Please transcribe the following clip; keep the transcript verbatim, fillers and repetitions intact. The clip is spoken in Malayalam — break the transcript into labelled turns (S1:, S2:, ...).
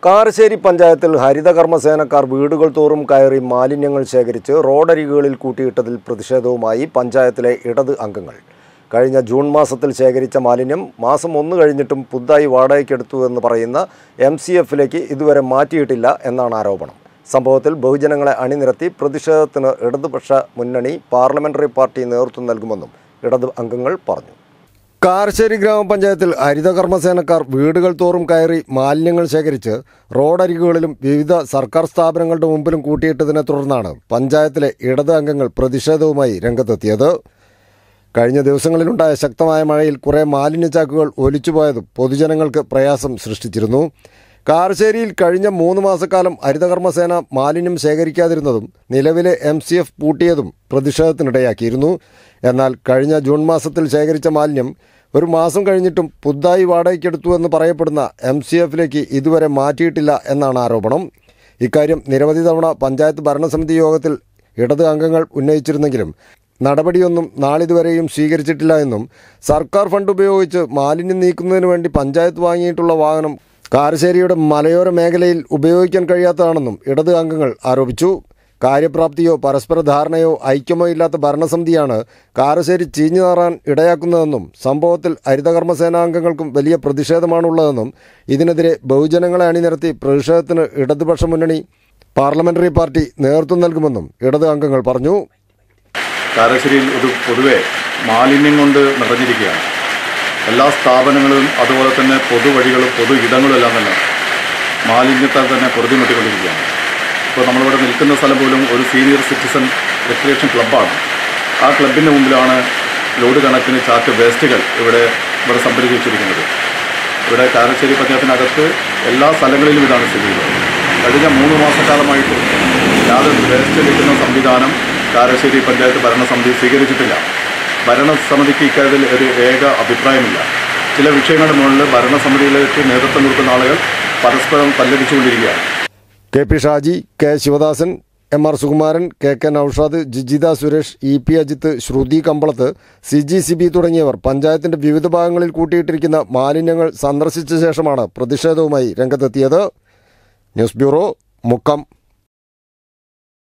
S1: കാരശ്ശേരി പഞ്ചായത്തിൽ ഹരിതകർമ്മസേനക്കാർ വീടുകൾ തോറും കയറി മാലിന്യങ്ങൾ ശേഖരിച്ച് റോഡരികുകളിൽ കൂട്ടിയിട്ടതിൽ പ്രതിഷേധവുമായി പഞ്ചായത്തിലെ ഇടത് അംഗങ്ങൾ. കഴിഞ്ഞ ജൂൺ മാസത്തിൽ ശേഖരിച്ച മാലിന്യം മാസം ഒന്ന് കഴിഞ്ഞിട്ടും പുതുതായി വാടകയ്ക്കെടുത്തുവെന്ന് പറയുന്ന എം സി എഫിലേക്ക് ഇതുവരെ മാറ്റിയിട്ടില്ല എന്നാണ് ആരോപണം. സംഭവത്തിൽ ബഹുജനങ്ങളെ അണിനിരത്തി പ്രതിഷേധത്തിന് ഇടതുപക്ഷ മുന്നണി പാർലമെന്ററി പാർട്ടി നേതൃത്വം നൽകുമെന്നും ഇടത് അംഗങ്ങൾ പറഞ്ഞു. കാരശ്ശേരി ഗ്രാമപഞ്ചായത്തിൽ ഹരിതകർമ്മസേനക്കാർ വീടുകൾ തോറും കയറി മാലിന്യങ്ങൾ ശേഖരിച്ച് റോഡരികുകളിലും വിവിധ സർക്കാർ സ്ഥാപനങ്ങളുടെ മുമ്പിലും കൂട്ടിയിട്ടതിനെ തുടർന്നാണ് പഞ്ചായത്തിലെ ഇടത് അംഗങ്ങൾ പ്രതിഷേധവുമായി രംഗത്തെത്തിയത്. കഴിഞ്ഞ ദിവസങ്ങളിലുണ്ടായ ശക്തമായ മഴയിൽ കുറേ മാലിന്യച്ചാക്കുകൾ ഒലിച്ചുപോയതും പൊതുജനങ്ങൾക്ക് പ്രയാസം സൃഷ്ടിച്ചിരുന്നു. കാരശ്ശേരിയിൽ കഴിഞ്ഞ മൂന്ന് മാസക്കാലം ഹരിതകർമ്മസേന മാലിന്യം ശേഖരിക്കാതിരുന്നതും നിലവിലെ എം സി എഫ് പൂട്ടിയതും പ്രതിഷേധത്തിനിടയാക്കിയിരുന്നു. എന്നാൽ കഴിഞ്ഞ ജൂൺ മാസത്തിൽ ശേഖരിച്ച മാലിന്യം ഒരു മാസം കഴിഞ്ഞിട്ടും പുതുതായി വാടകയ്ക്കെടുത്തുവെന്ന് പറയപ്പെടുന്ന എം സി എഫിലേക്ക് ഇതുവരെ മാറ്റിയിട്ടില്ല എന്നാണ് ആരോപണം. ഇക്കാര്യം നിരവധി തവണ പഞ്ചായത്ത് ഭരണസമിതി യോഗത്തിൽ ഇടത് അംഗങ്ങൾ ഉന്നയിച്ചിരുന്നെങ്കിലും നടപടിയൊന്നും നാളിതുവരെയും സ്വീകരിച്ചിട്ടില്ല എന്നും സർക്കാർ ഫണ്ട് ഉപയോഗിച്ച് മാലിന്യം നീക്കുന്നതിന് വേണ്ടി പഞ്ചായത്ത് വാങ്ങിയിട്ടുള്ള വാഹനം കാരശ്ശേരിയുടെ മലയോര മേഖലയിൽ ഉപയോഗിക്കാൻ കഴിയാത്തതാണെന്നും ഇടത് അംഗങ്ങൾ ആരോപിച്ചു. കാര്യപ്രാപ്തിയോ പരസ്പര ധാരണയോ ഐക്യമോ ഇല്ലാത്ത ഭരണസമിതിയാണ് കാരശ്ശേരി ചീഞ്ഞു നാറാൻ ഇടയാക്കുന്നതെന്നും സംഭവത്തിൽ ഹരിതകർമ്മസേനാംഗങ്ങൾക്കും വലിയ പ്രതിഷേധമാണുള്ളതെന്നും ഇതിനെതിരെ ബഹുജനങ്ങളെ അണിനിരത്തി പ്രതിഷേധത്തിന് ഇടതുപക്ഷ മുന്നണി പാർലമെന്ററി പാർട്ടി നേതൃത്വം നൽകുമെന്നും ഇടത് അംഗങ്ങൾ പറഞ്ഞു.
S2: കാരശ്ശേരിയിൽ ഒരു പൊതുവെ മാലിന്യം കൊണ്ട് നിറഞ്ഞിരിക്കുകയാണ്. എല്ലാ സ്ഥാപനങ്ങളും അതുപോലെ തന്നെ പൊതുവഴികളും പൊതു ഇടങ്ങളും എല്ലാം തന്നെ മാലിന്യത്താൽ തന്നെ പൊറുതിമുട്ടിക്കൊണ്ടിരിക്കുകയാണ്. ഇപ്പോൾ നമ്മളിവിടെ നിൽക്കുന്ന സ്ഥലം പോലും ഒരു സീനിയർ സിറ്റിസൺ റിക്രിയേഷൻ ക്ലബ്ബാണ്. ആ ക്ലബിൻ്റെ മുമ്പിലാണ് ലോഡ് കണക്കിന് ചാക്ക് വേസ്റ്റുകൾ ഇവിടെ ഇവിടെ സംഭരിച്ച് വെച്ചിരിക്കുന്നത്. ഇവിടെ കാരശ്ശേരി പഞ്ചായത്തിനകത്ത് എല്ലാ സ്ഥലങ്ങളിലും ഇതാണ് സ്ഥിതി ചെയ്യുന്നത്. കഴിഞ്ഞ മൂന്ന് മാസക്കാലമായിട്ട് യാതൊരു വേസ്റ്റ് എടുക്കുന്ന സംവിധാനം കാരശ്ശേരി പഞ്ചായത്ത് ഭരണസമിതി സ്വീകരിച്ചിട്ടില്ല. ഭരണസമിതിക്ക് ഇക്കാര്യത്തിൽ ഒരു ഏക അഭിപ്രായമില്ല. ചില വിഷയങ്ങളുടെ മുകളിൽ ഭരണസമിതിയിലേക്ക് നേതൃത്വം കൊടുക്കുന്ന ആളുകൾ പരസ്പരം തല്ലടിച്ചുകൊണ്ടിരിക്കുകയാണ്.
S1: K P Shaji, K Sivadasan, M R Sukumaran, K K Noushad, Jijitha Suresh, E P Ajith, Shruthi Kambalath, C G Sibi തുടങ്ങിയവർ പഞ്ചായത്തിന്റെ വിവിധ ഭാഗങ്ങളിൽ കൂട്ടിയിട്ടിരിക്കുന്ന മാലിന്യങ്ങൾ സന്ദർശിച്ച ശേഷമാണ് പ്രതിഷേധവുമായി രംഗത്തെത്തിയത്. News bureau, Mukkam.